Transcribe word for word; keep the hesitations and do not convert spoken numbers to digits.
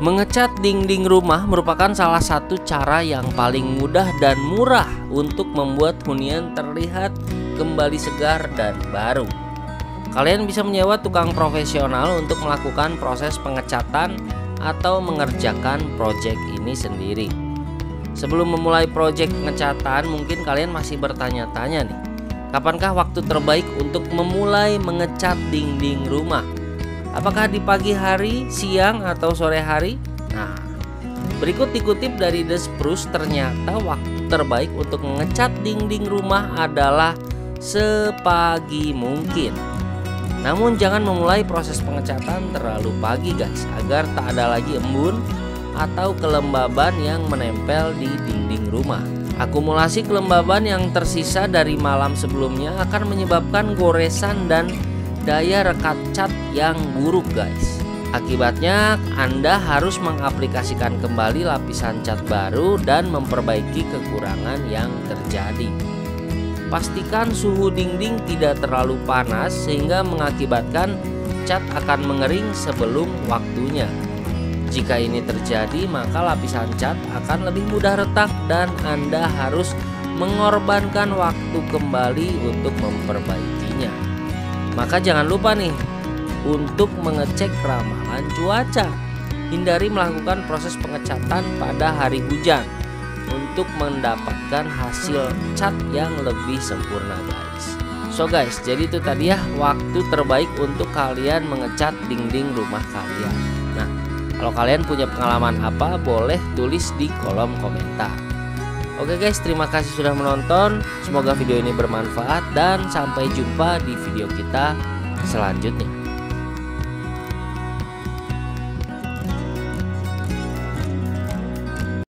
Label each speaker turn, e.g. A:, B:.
A: Mengecat dinding rumah merupakan salah satu cara yang paling mudah dan murah untuk membuat hunian terlihat kembali segar dan baru. Kalian bisa menyewa tukang profesional untuk melakukan proses pengecatan atau mengerjakan proyek ini sendiri. Sebelum memulai proyek pengecatan, mungkin kalian masih bertanya-tanya nih, kapankah waktu terbaik untuk memulai mengecat dinding rumah? Apakah di pagi hari, siang, atau sore hari? Nah, berikut dikutip dari The Spruce, ternyata waktu terbaik untuk mengecat dinding rumah adalah sepagi mungkin. Namun jangan memulai proses pengecatan terlalu pagi guys, agar tak ada lagi embun atau kelembaban yang menempel di dinding rumah. Akumulasi kelembaban yang tersisa dari malam sebelumnya akan menyebabkan goresan dan daya rekat cat yang buruk guys. Akibatnya Anda harus mengaplikasikan kembali lapisan cat baru dan memperbaiki kekurangan yang terjadi. Pastikan suhu dinding tidak terlalu panas sehingga mengakibatkan cat akan mengering sebelum waktunya. Jika ini terjadi, maka lapisan cat akan lebih mudah retak dan Anda harus mengorbankan waktu kembali untuk memperbaikinya. Maka jangan lupa nih untuk mengecek ramalan cuaca. Hindari melakukan proses pengecatan pada hari hujan untuk mendapatkan hasil cat yang lebih sempurna guys. So guys, jadi itu tadi ya waktu terbaik untuk kalian mengecat dinding rumah kalian. Nah, kalau kalian punya pengalaman apa, boleh tulis di kolom komentar. Oke guys, terima kasih sudah menonton. Semoga video ini bermanfaat dan sampai jumpa di video kita selanjutnya.